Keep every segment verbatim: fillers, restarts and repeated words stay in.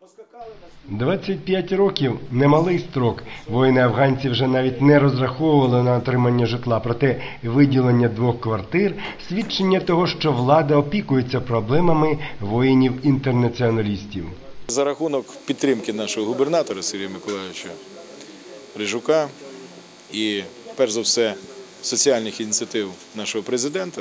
двадцять п'ять років – немалий строк. Воїни-афганці вже навіть не розраховували на отримання житла. Проте виділення двох квартир – свідчення того, що влада опікується проблемами воїнів-інтернаціоналістів. За рахунок підтримки нашого губернатора Сергія Миколайовича Рижука і, перш за все, соціальних ініціатив нашого президента,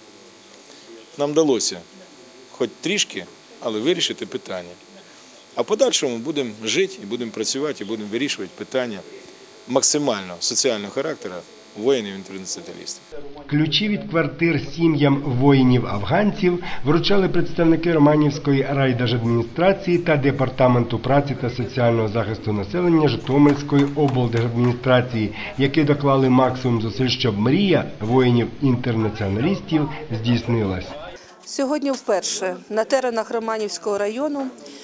нам вдалося хоч трішки, але вирішити питання. А в подальшому будемо жити, і будемо працювати, і будемо вирішувати питання максимально соціального характеру воїнів-інтернаціоналістів. Ключі від квартир сім'ям воїнів-афганців вручали представники Романівської райдержадміністрації та Департаменту праці та соціального захисту населення Житомирської облдержадміністрації, які доклали максимум зусиль, щоб мрія воїнів-інтернаціоналістів здійснилась. Сьогодні вперше на теренах Романівського району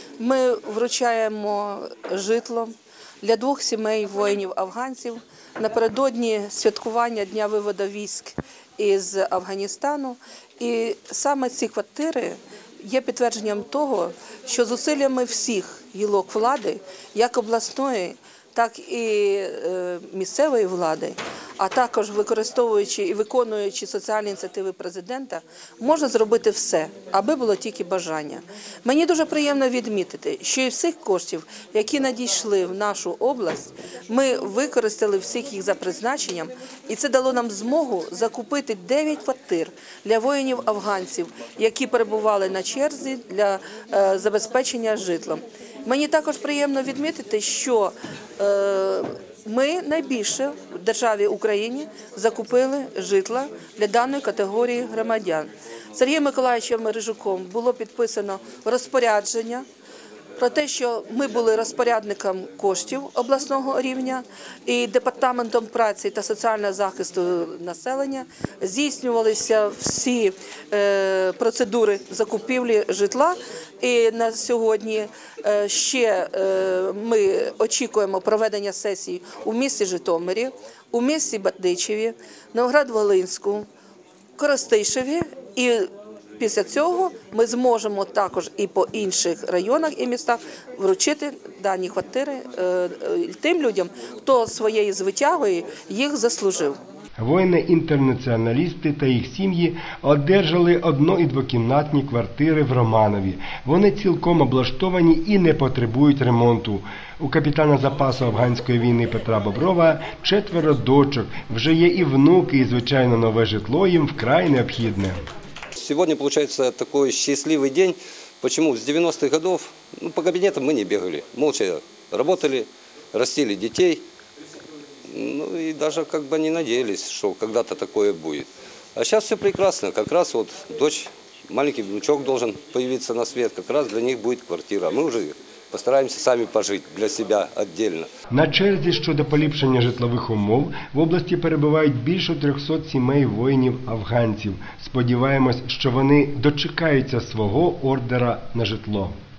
ми вручаємо житло для двох сімей воїнів-афганців напередодні святкування Дня виводу військ із Афганістану. І саме ці квартири є підтвердженням того, що зусиллями всіх гілок влади, як обласної, так і місцевої влади, а також використовуючи і виконуючи соціальні ініціативи президента, можна зробити все, аби було тільки бажання. Мені дуже приємно відмітити, що із всіх коштів, які надійшли в нашу область, ми використали всіх їх за призначенням, і це дало нам змогу закупити дев'ять квартир для воїнів-афганців, які перебували на черзі для е, забезпечення житлом. Мені також приємно відмітити, що е, ми найбільше в державі Україні закупили житла для даної категорії громадян. Сергієм Миколайовичем Рижуком було підписано розпорядження про те, що ми були розпорядником коштів обласного рівня і Департаментом праці та соціального захисту населення здійснювалися всі е, процедури закупівлі житла. І на сьогодні е, ще е, ми очікуємо проведення сесії у місті Житомирі, у місті Бердичеві, Новоград-Волинську, Коростишеві. І після цього ми зможемо також і по інших районах і містах вручити дані квартири тим людям, хто своєю звитягою їх заслужив. Воїни-інтернаціоналісти та їх сім'ї одержали одно- і двокімнатні квартири в Романові. Вони цілком облаштовані і не потребують ремонту. У капітана запасу афганської війни Петра Боброва четверо дочок. Вже є і внуки, і, звичайно, нове житло їм вкрай необхідне. Сегодня получается такой счастливый день. Почему? С девяностых годов ну, по кабинетам мы не бегали. Молча работали, растили детей. Ну и даже как бы не надеялись, что когда-то такое будет. А сейчас все прекрасно. Как раз вот дочь, маленький внучок должен появиться на свет. Как раз для них будет квартира. Мы уже постараємося самі пожити для себе окремо. На черзі щодо поліпшення житлових умов в області перебувають більше трьохсот сімей воїнів-афганців. Сподіваємось, що вони дочекаються свого ордера на житло.